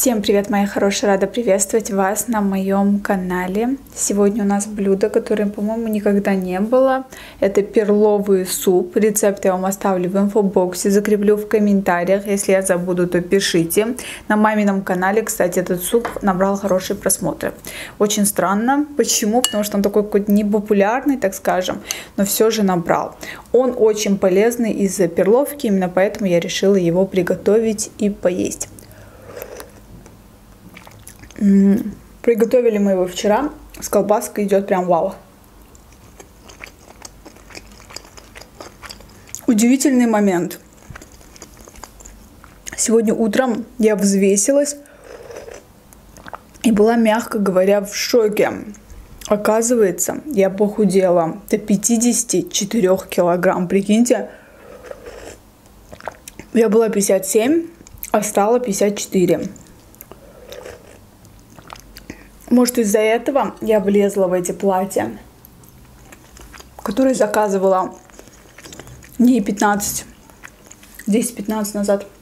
Всем привет, мои хорошие! Рада приветствовать вас на моем канале. Сегодня у нас блюдо, которое, по-моему, никогда не было. Это перловый суп. Рецепт я вам оставлю в инфобоксе, закреплю в комментариях. Если я забуду, то пишите. На мамином канале, кстати, этот суп набрал хорошие просмотры. Очень странно. Почему? Потому что он такой какой-то непопулярный, так скажем, но все же набрал. Он очень полезный из-за перловки, именно поэтому я решила его приготовить и поесть. Приготовили мы его вчера. С колбаской идет прям вау. Удивительный момент. Сегодня утром я взвесилась и была, мягко говоря, в шоке. Оказывается, я похудела до 54 килограмм. Прикиньте, я была 57, а стала 54. Может, из-за этого я влезла в эти платья, которые заказывала дней 10-15 назад.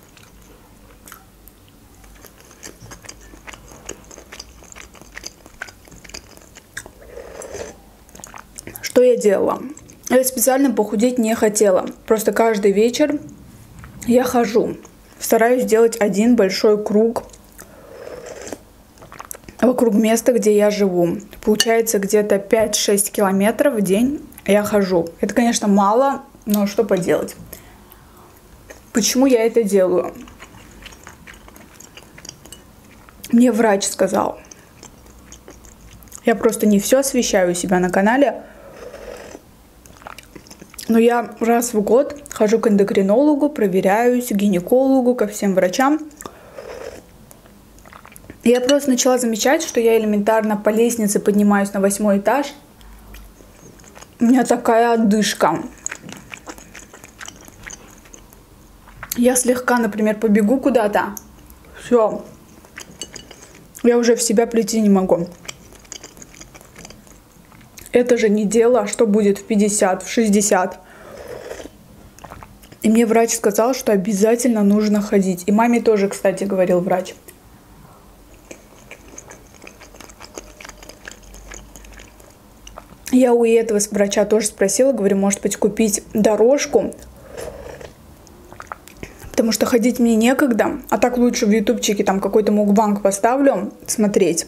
Что я делала? Я специально похудеть не хотела. Просто каждый вечер я хожу. Стараюсь сделать один большой круг вокруг места, где я живу. Получается где-то 5-6 километров в день я хожу. Это, конечно, мало, но что поделать. Почему я это делаю? Мне врач сказал. Я просто не все освещаю у себя на канале. Но я раз в год хожу к эндокринологу, проверяюсь, к гинекологу, ко всем врачам. Я просто начала замечать, что я элементарно по лестнице поднимаюсь на 8-й этаж. У меня такая одышка. Я слегка, например, побегу куда-то. Все. Я уже в себя прийти не могу. Это же не дело, что будет в 50, в 60. И мне врач сказал, что обязательно нужно ходить. И маме тоже, кстати, говорил врач. Я у этого врача тоже спросила, говорю, может быть, купить дорожку, потому что ходить мне некогда, а так лучше в ютубчике там какой-то мукбанг поставлю, смотреть.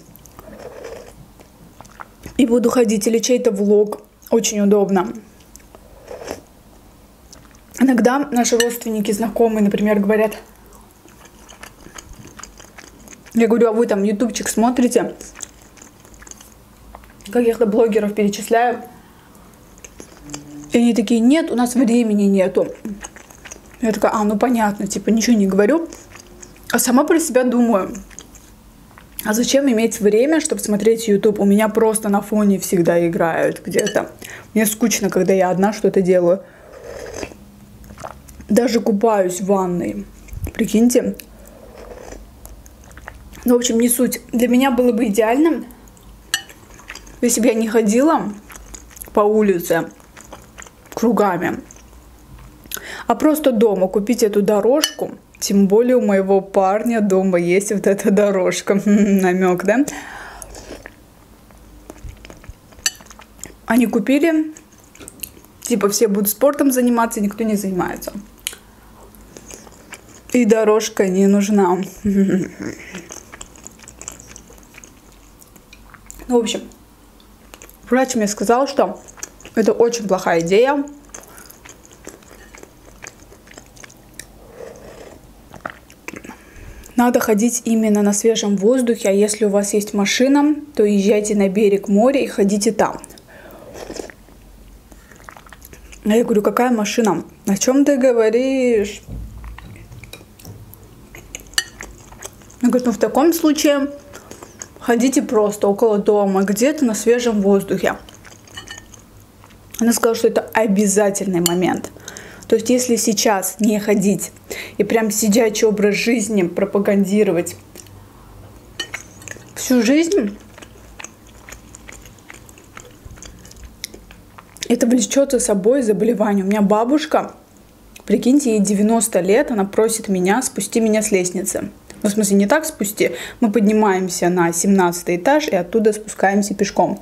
И буду ходить, или чей-то влог, очень удобно. Иногда наши родственники, знакомые, например, говорят, я говорю, а вы там ютубчик смотрите? Каких-то блогеров перечисляю. И они такие, нет, у нас времени нету. Я такая, ну понятно, типа ничего не говорю. А сама про себя думаю, а зачем иметь время, чтобы смотреть YouTube? У меня просто на фоне всегда играют где-то. Мне скучно, когда я одна что-то делаю. Даже купаюсь в ванной. Прикиньте. Ну, в общем, не суть. Для меня было бы идеально, если бы я не ходила по улице кругами, а просто дома купить эту дорожку. Тем более у моего парня дома есть вот эта дорожка. Намек, да? Они купили. Типа все будут спортом заниматься, никто не занимается. И дорожка не нужна. Ну, в общем, врач мне сказал, что это очень плохая идея. Надо ходить именно на свежем воздухе, а если у вас есть машина, то езжайте на берег моря и ходите там. А я говорю, какая машина? О чем ты говоришь? Я говорю, в таком случае ходите просто около дома, где-то на свежем воздухе. Она сказала, что это обязательный момент. То есть, если сейчас не ходить и прям сидячий образ жизни пропагандировать всю жизнь, это влечет за собой заболевание. У меня бабушка, прикиньте, ей 90 лет, она просит меня спусти меня с лестницы. Ну, в смысле, не так спусти. Мы поднимаемся на 17 этаж и оттуда спускаемся пешком.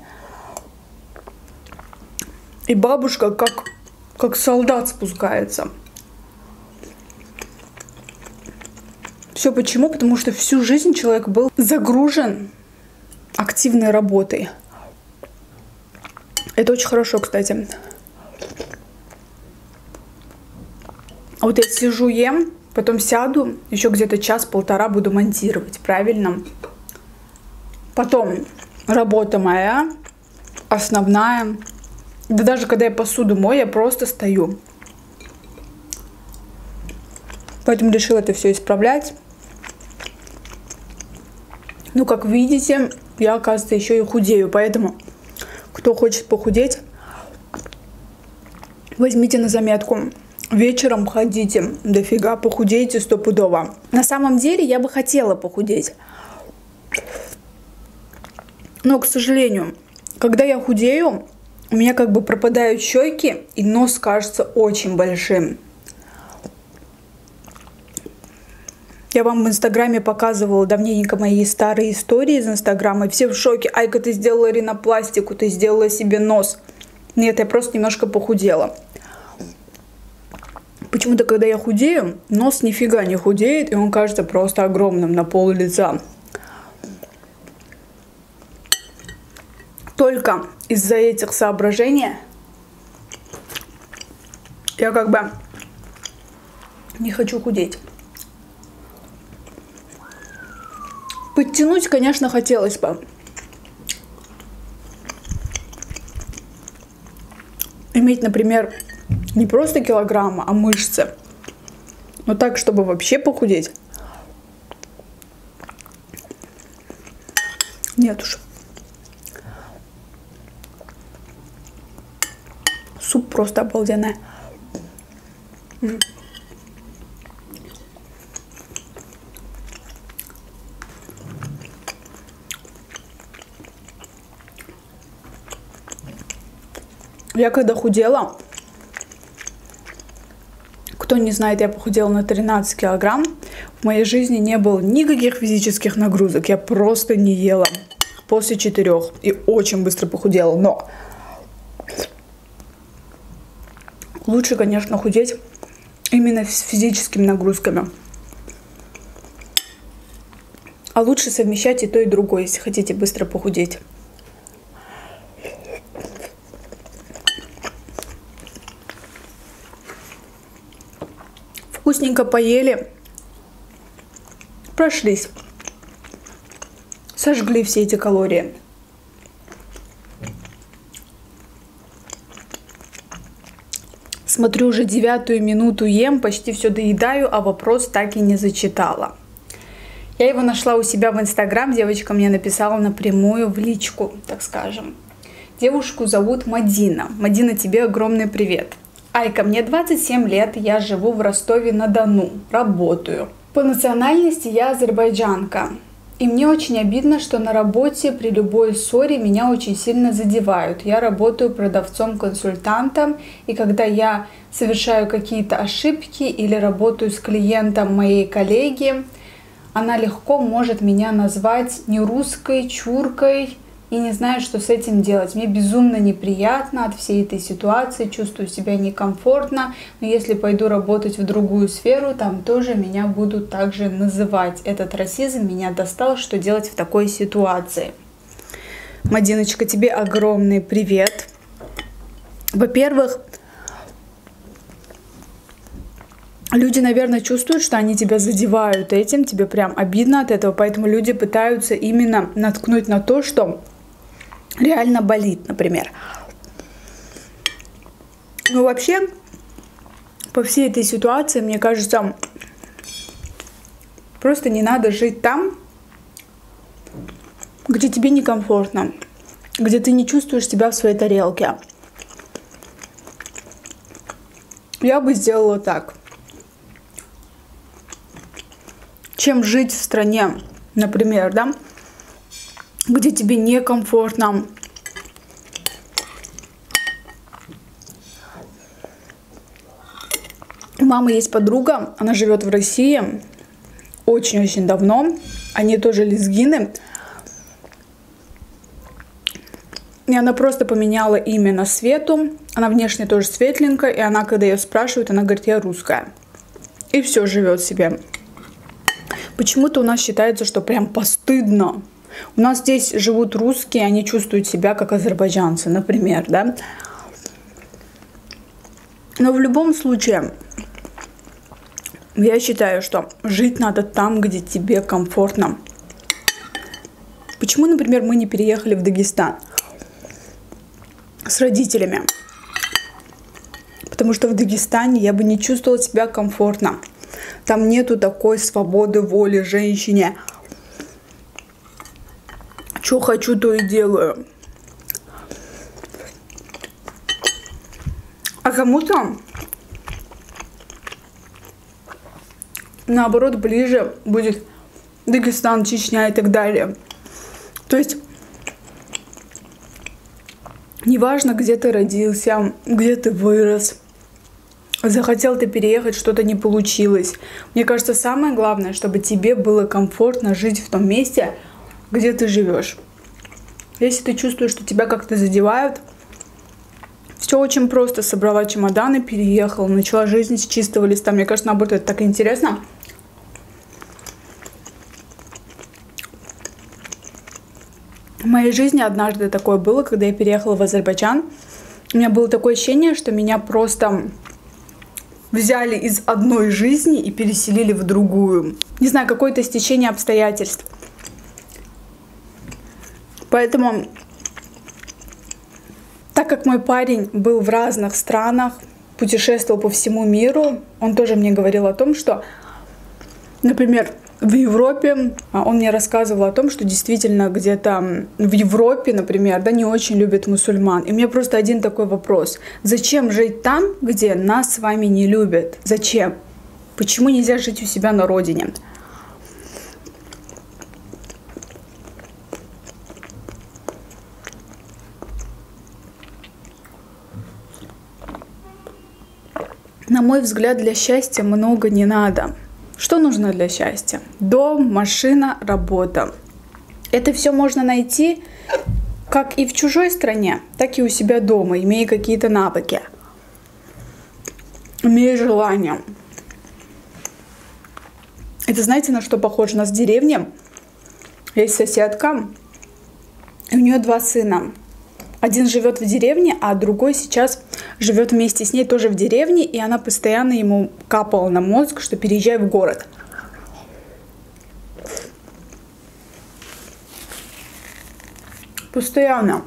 И бабушка как солдат спускается. Все почему? Потому что всю жизнь человек был загружен активной работой. Это очень хорошо, кстати. А вот я сижу, ем, потом сяду, еще где-то час-полтора буду монтировать, правильно? Потом работа моя, основная. Да даже когда я посуду мою, я просто стою. Поэтому решила это все исправлять. Ну, как видите, я, оказывается, еще и худею. Поэтому, кто хочет похудеть, возьмите на заметку. Вечером ходите дофига, похудеете стопудово. На самом деле, я бы хотела похудеть. Но, к сожалению, когда я худею, у меня как бы пропадают щеки, и нос кажется очень большим. Я вам в Инстаграме показывала давненько мои старые истории из Инстаграма, и все в шоке. Айка, ты сделала ринопластику, ты сделала себе нос. Нет, я просто немножко похудела. Почему-то, когда я худею, нос нифига не худеет, и он кажется просто огромным на пол лица. Только из-за этих соображений я как бы не хочу худеть. Подтянуть, конечно, хотелось бы. Иметь, например, не просто килограммы, а мышцы. Но так, чтобы вообще похудеть. Нет уж. Суп просто обалденный. Я когда худела, кто не знает, я похудела на 13 килограмм. В моей жизни не было никаких физических нагрузок. Я просто не ела после 4 и очень быстро похудела. Но лучше, конечно, худеть именно с физическими нагрузками. А лучше совмещать и то, и другое, если хотите быстро похудеть. Вкусненько поели, прошлись, сожгли все эти калории. Смотрю, уже 9-ю минуту ем, почти все доедаю, а вопрос так и не зачитала. Я его нашла у себя в Инстаграм, девочка мне написала напрямую в личку, так скажем. Девушку зовут Мадина. Мадина, тебе огромный привет. Айка, мне 27 лет, я живу в Ростове-на-Дону, работаю. По национальности я азербайджанка. И мне очень обидно, что на работе при любой ссоре меня очень сильно задевают. Я работаю продавцом-консультантом, и когда я совершаю какие-то ошибки или работаю с клиентом моей коллеги, она легко может меня назвать нерусской, чуркой, и не знаю, что с этим делать. Мне безумно неприятно от всей этой ситуации, чувствую себя некомфортно. Но если пойду работать в другую сферу, там тоже меня будут также называть. Этот расизм меня достал, что делать в такой ситуации. Мадиночка, тебе огромный привет. Во-первых, люди, наверное, чувствуют, что они тебя задевают этим, тебе прям обидно от этого, поэтому люди пытаются именно наткнуть на то, что реально болит, например. Но вообще, по всей этой ситуации, мне кажется, просто не надо жить там, где тебе некомфортно, где ты не чувствуешь себя в своей тарелке. Я бы сделала так. Чем жить в стране, например, да, где тебе некомфортно. У мамы есть подруга, она живет в России, очень-очень давно. Они тоже лезгины. И она просто поменяла имя на Свету. Она внешне тоже светленькая. И она, когда ее спрашивают, она говорит: я русская. И все, живет себе. Почему-то у нас считается, что прям постыдно. У нас здесь живут русские, они чувствуют себя как азербайджанцы, например, да. Но в любом случае, я считаю, что жить надо там, где тебе комфортно. Почему, например, мы не переехали в Дагестан с родителями? Потому что в Дагестане я бы не чувствовала себя комфортно. Там нету такой свободы воли женщине. Что хочу, то и делаю. А кому-то, наоборот, ближе будет Дагестан, Чечня и так далее. То есть, неважно, где ты родился, где ты вырос, захотел ты переехать, что-то не получилось. Мне кажется, самое главное, чтобы тебе было комфортно жить в том месте, где ты живешь. Если ты чувствуешь, что тебя как-то задевают, все очень просто. Собрала чемоданы, переехала, начала жизнь с чистого листа. Мне кажется, наоборот, это так интересно. В моей жизни однажды такое было, когда я переехала в Азербайджан. У меня было такое ощущение, что меня просто взяли из одной жизни и переселили в другую. Не знаю, какое-то стечение обстоятельств. Поэтому, так как мой парень был в разных странах, путешествовал по всему миру, он тоже мне говорил о том, что, например, в Европе, он мне рассказывал о том, что действительно где-то в Европе, например, да, не очень любят мусульман. И у меня просто один такой вопрос. Зачем жить там, где нас с вами не любят? Зачем? Почему нельзя жить у себя на родине? На мой взгляд, для счастья много не надо. Что нужно для счастья? Дом, машина, работа. Это все можно найти как и в чужой стране, так и у себя дома, имея какие-то навыки, имея желание. Это знаете, на что похоже? У нас в деревне есть соседка, и у нее 2 сына. Один живет в деревне, а другой сейчас живет вместе с ней тоже в деревне, и она постоянно ему капала на мозг, что переезжай в город. Постоянно.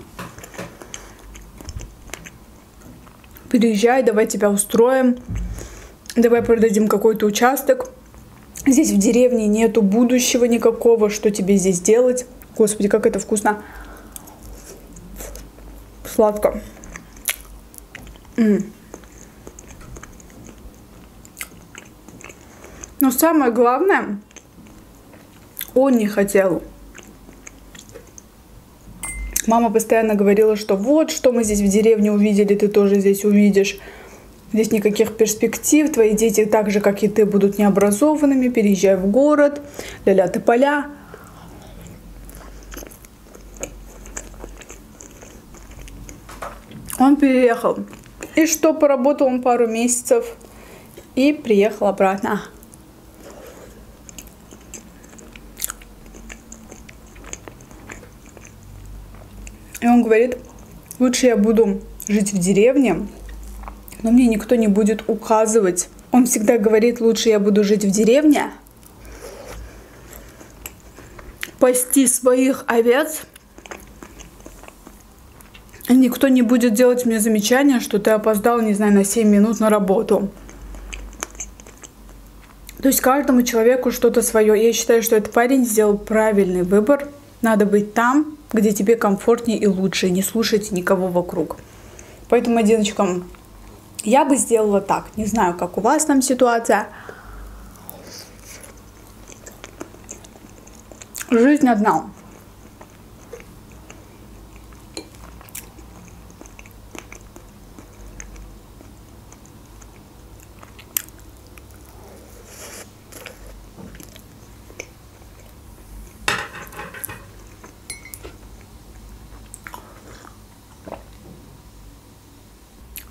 Переезжай, давай тебя устроим, давай продадим какой-то участок. Здесь в деревне нету будущего никакого, что тебе здесь делать. Господи, как это вкусно. Сладко. Но самое главное, он не хотел. Мама постоянно говорила, что вот, что мы здесь в деревне увидели, ты тоже здесь увидишь. Здесь никаких перспектив, твои дети так же, как и ты, будут необразованными, переезжай в город, ля-ля ты поля. Он переехал. И что, поработал он пару месяцев и приехал обратно. И он говорит, лучше я буду жить в деревне, но мне никто не будет указывать. Он всегда говорит, лучше я буду жить в деревне, пасти своих овец, и никто не будет делать мне замечания, что ты опоздал, не знаю, на 7 минут на работу. То есть каждому человеку что-то свое. Я считаю, что этот парень сделал правильный выбор. Надо быть там, где тебе комфортнее и лучше, не слушать никого вокруг. Поэтому, девочкам, я бы сделала так. Не знаю, как у вас там ситуация. Жизнь одна.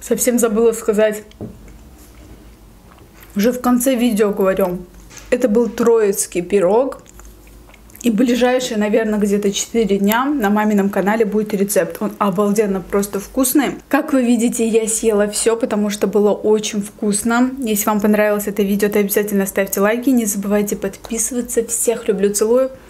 Совсем забыла сказать. Уже в конце видео говорю. Это был троицкий пирог. И ближайшие, наверное, где-то 4 дня на мамином канале будет рецепт. Он обалденно просто вкусный. Как вы видите, я съела все, потому что было очень вкусно. Если вам понравилось это видео, то обязательно ставьте лайки. Не забывайте подписываться. Всех люблю, целую.